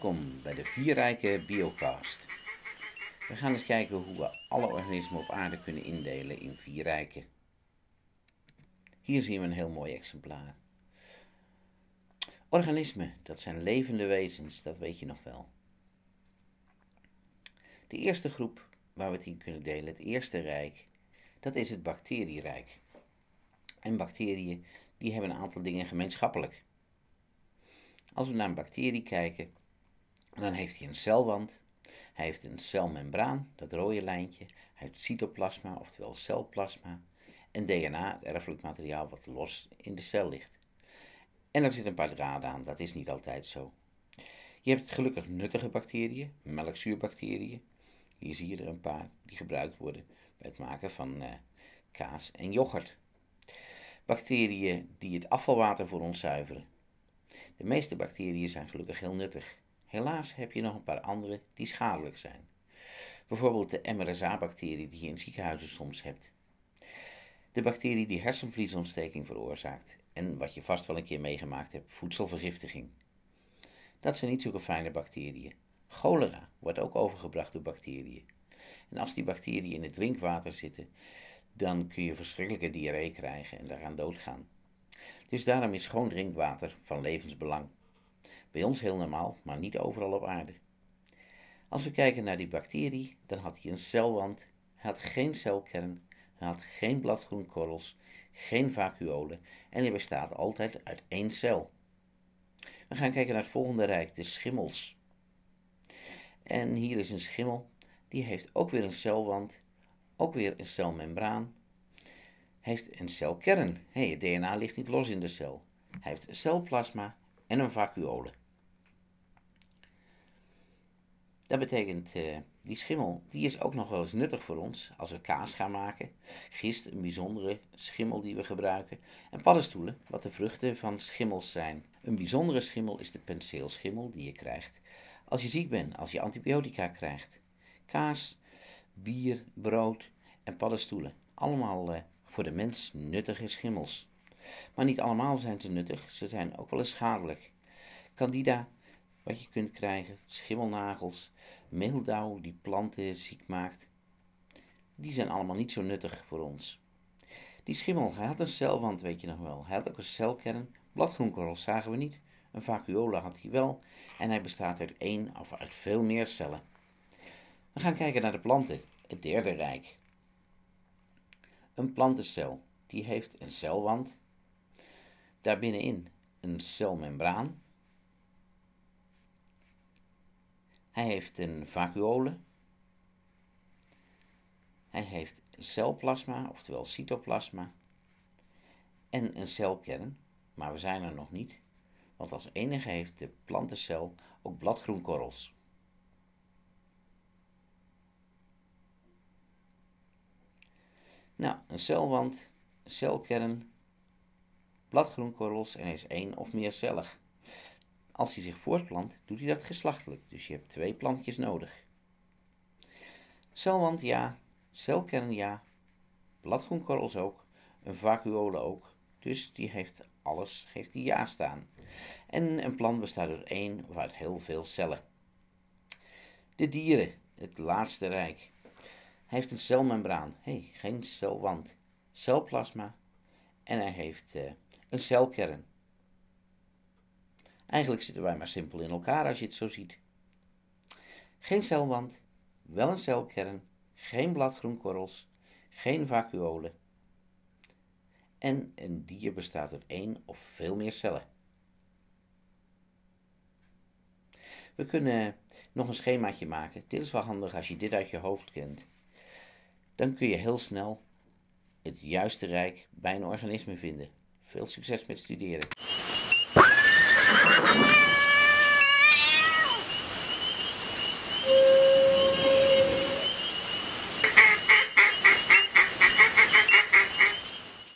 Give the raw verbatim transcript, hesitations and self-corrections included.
Welkom bij de Vierrijke Biocast. We gaan eens kijken hoe we alle organismen op aarde kunnen indelen in vier rijken. Hier zien we een heel mooi exemplaar. Organismen, dat zijn levende wezens, dat weet je nog wel. De eerste groep waar we het in kunnen delen, het eerste rijk, dat is het bacterierijk. En bacteriën, die hebben een aantal dingen gemeenschappelijk. Als we naar een bacterie kijken, dan heeft hij een celwand, hij heeft een celmembraan, dat rode lijntje, hij heeft cytoplasma, oftewel celplasma, en D N A, het erfelijk materiaal wat los in de cel ligt. En er zitten een paar draden aan, dat is niet altijd zo. Je hebt gelukkig nuttige bacteriën, melkzuurbacteriën, hier zie je er een paar die gebruikt worden bij het maken van uh, kaas en yoghurt. Bacteriën die het afvalwater voor ons zuiveren. De meeste bacteriën zijn gelukkig heel nuttig. Helaas heb je nog een paar andere die schadelijk zijn. Bijvoorbeeld de M R S A-bacterie die je in ziekenhuizen soms hebt. De bacterie die hersenvliesontsteking veroorzaakt en wat je vast wel een keer meegemaakt hebt, voedselvergiftiging. Dat zijn niet zulke fijne bacteriën. Cholera wordt ook overgebracht door bacteriën. En als die bacteriën in het drinkwater zitten, dan kun je verschrikkelijke diarree krijgen en daaraan doodgaan. Dus daarom is schoon drinkwater van levensbelang. Bij ons heel normaal, maar niet overal op aarde. Als we kijken naar die bacterie, dan had hij een celwand, hij had geen celkern, hij had geen bladgroenkorrels, geen vacuolen en hij bestaat altijd uit één cel. We gaan kijken naar het volgende rijk, de schimmels. En hier is een schimmel, die heeft ook weer een celwand, ook weer een celmembraan. Hij heeft een celkern. Hey, het D N A ligt niet los in de cel. Hij heeft celplasma en een vacuole. Dat betekent, uh, die schimmel, die is ook nog wel eens nuttig voor ons als we kaas gaan maken. Gist, een bijzondere schimmel die we gebruiken. En paddenstoelen, wat de vruchten van schimmels zijn. Een bijzondere schimmel is de penseelschimmel die je krijgt als je ziek bent, als je antibiotica krijgt. Kaas, bier, brood en paddenstoelen. Allemaal uh, voor de mens nuttige schimmels. Maar niet allemaal zijn ze nuttig, ze zijn ook wel eens schadelijk. Candida, wat je kunt krijgen, schimmelnagels, meeldauw die planten ziek maakt. Die zijn allemaal niet zo nuttig voor ons. Die schimmel, hij had een celwand, weet je nog wel. Hij had ook een celkern, bladgroenkorrels zagen we niet. Een vacuole had hij wel en hij bestaat uit één of uit veel meer cellen. We gaan kijken naar de planten, het derde rijk. Een plantencel, die heeft een celwand, daarbinnenin een celmembraan. Hij heeft een vacuole. Hij heeft celplasma, oftewel cytoplasma. En een celkern, maar we zijn er nog niet, want als enige heeft de plantencel ook bladgroenkorrels. Nou, een celwand, een celkern, bladgroenkorrels en hij is één of meercellig. Als hij zich voortplant, doet hij dat geslachtelijk, dus je hebt twee plantjes nodig. Celwand ja, celkern ja, bladgroenkorrels ook, een vacuole ook, dus die heeft alles, geeft die ja staan. En een plant bestaat uit één of uit heel veel cellen. De dieren, het laatste rijk. Hij heeft een celmembraan, hé, hey, geen celwand, celplasma en hij heeft uh, een celkern. Eigenlijk zitten wij maar simpel in elkaar als je het zo ziet. Geen celwand, wel een celkern, geen bladgroenkorrels, geen vacuole. En een dier bestaat uit één of veel meer cellen. We kunnen nog een schemaatje maken. Dit is wel handig als je dit uit je hoofd kent. Dan kun je heel snel het juiste rijk bij een organisme vinden. Veel succes met studeren.